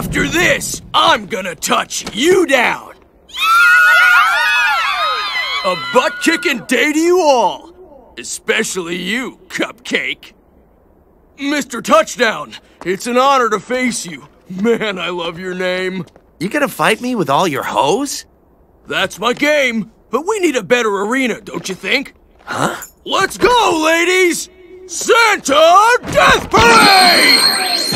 After this, I'm gonna touch you down. A butt-kicking day to you all. Especially you, Cupcake. Mr. Touchdown, it's an honor to face you. Man, I love your name. You gonna fight me with all your hoes? That's my game, but we need a better arena, don't you think? Huh? Let's go, ladies! Santa Death Parade!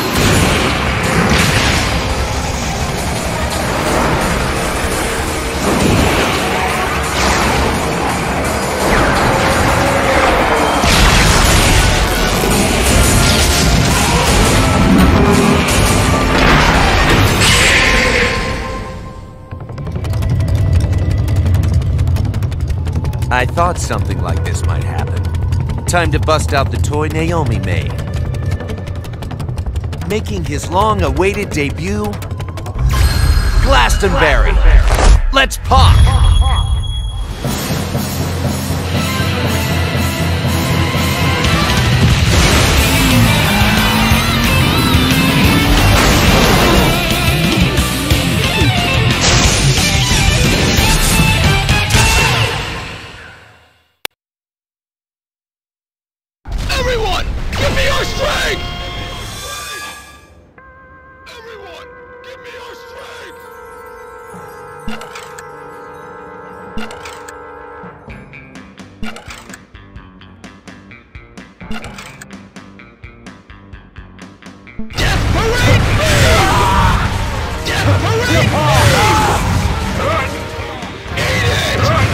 I thought something like this might happen. Time to bust out the toy Naomi made. Making his long-awaited debut, Glastonbury. Let's pop! Everyone, give me your strength! Everyone, give me your strength! Death Parade me! Death Parade me! Eat it!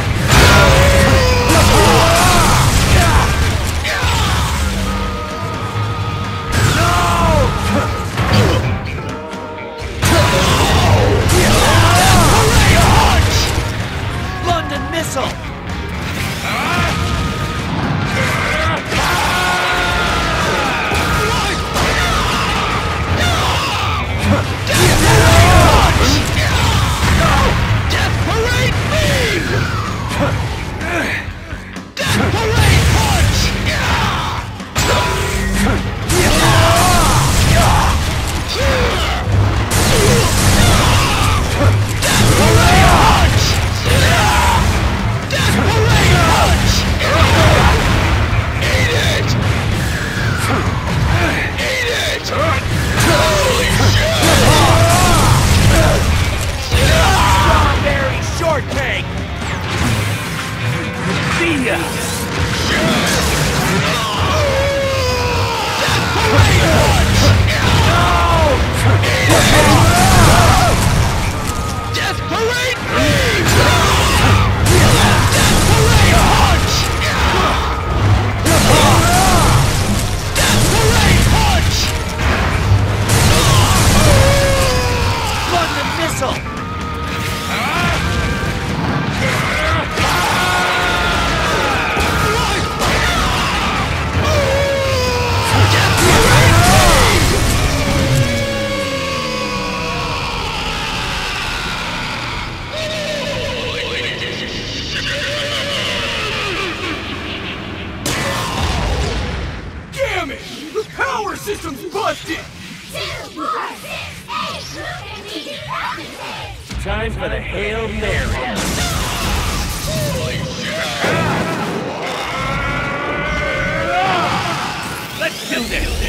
System's busted! 2, 4, 6, 8, Time for the Hail Mary. Let's do this!